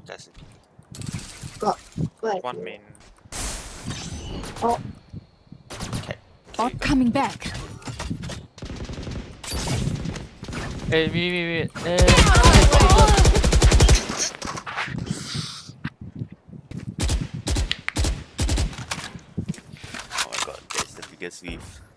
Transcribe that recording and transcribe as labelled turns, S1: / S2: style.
S1: That's it.
S2: Got
S1: One main.
S2: Oh.
S1: Okay.
S3: Bot coming back.
S4: Hey, wait.
S1: Oh my god, that's the biggest wave.